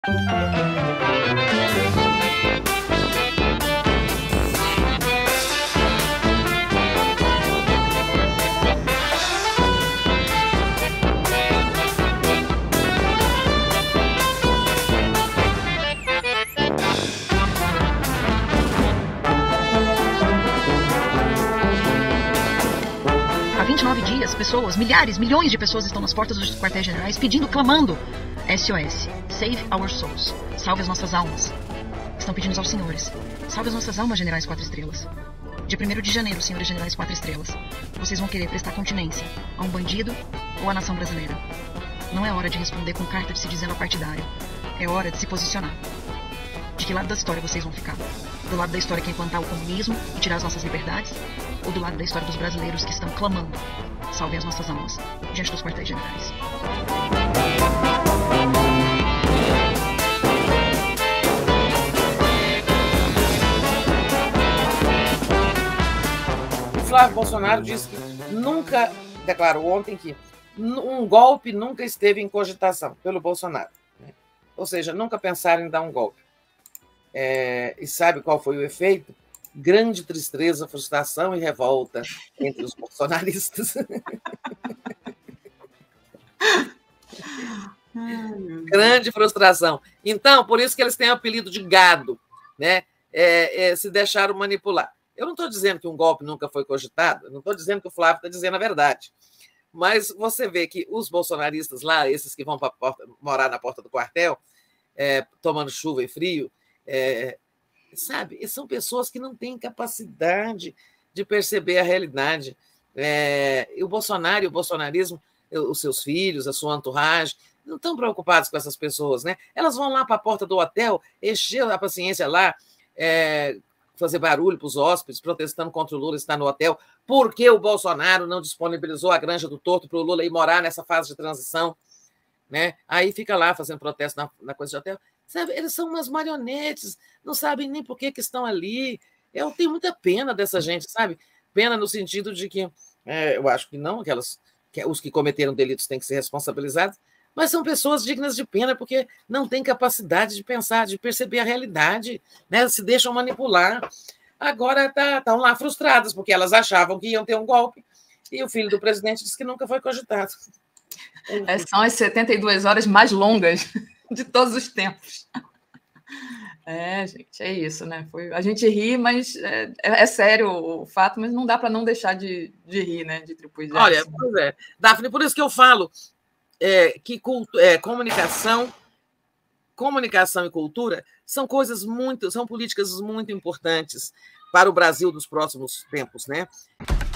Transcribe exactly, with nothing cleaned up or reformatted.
Há vinte e nove dias, pessoas, milhares, milhões de pessoas estão nas portas dos quartéis generais pedindo, clamando S O S, Save Our Souls, salve as nossas almas. Estão pedindo aos senhores, salve as nossas almas, generais quatro estrelas. Dia primeiro de janeiro, senhores generais quatro estrelas, vocês vão querer prestar continência a um bandido ou à nação brasileira. Não é hora de responder com carta de se dizendo partidário, é hora de se posicionar. De que lado da história vocês vão ficar? Do lado da história que é implantar o comunismo e tirar as nossas liberdades? Ou do lado da história dos brasileiros que estão clamando, salvem as nossas almas, diante dos quartéis generais? O Flávio Bolsonaro disse que nunca, declarou ontem que um golpe nunca esteve em cogitação pelo Bolsonaro, né? Ou seja, nunca pensaram em dar um golpe. É, e sabe qual foi o efeito? Grande tristeza, frustração e revolta entre os bolsonaristas. Grande frustração. Então, por isso que eles têm o apelido de gado, né? É, é, se deixaram manipular. Eu não estou dizendo que um golpe nunca foi cogitado, eu não estou dizendo que o Flávio está dizendo a verdade. Mas você vê que os bolsonaristas lá, esses que vão pra porta, morar na porta do quartel, é, tomando chuva e frio, é, sabe, são pessoas que não têm capacidade de perceber a realidade. É, e o Bolsonaro e o bolsonarismo, os seus filhos, a sua entourage, não estão preocupados com essas pessoas, né? Elas vão lá para a porta do hotel, encher a paciência lá, é, fazer barulho para os hóspedes, protestando contra o Lula estar no hotel, porque o Bolsonaro não disponibilizou a Granja do Torto para o Lula ir morar nessa fase de transição, né? Aí fica lá fazendo protesto na, na coisa de hotel. Sabe, eles são umas marionetes, não sabem nem por que, que estão ali. Eu tenho muita pena dessa gente, sabe? Pena no sentido de que, é, eu acho que não, aquelas, que os que cometeram delitos têm que ser responsabilizados, mas são pessoas dignas de pena porque não têm capacidade de pensar, de perceber a realidade, né? Se deixam manipular. Agora estão tá, lá frustradas, porque elas achavam que iam ter um golpe e o filho do presidente disse que nunca foi cogitado. É, são as setenta e duas horas mais longas de todos os tempos. É, gente, é isso, né? Foi, a gente ri, mas é, é sério o fato, mas não dá para não deixar de, de rir, né? De tripudiar. Olha, pois é. Daphne, por isso que eu falo é, que culto, é, comunicação, comunicação e cultura são coisas muito, são políticas muito importantes para o Brasil dos próximos tempos, né?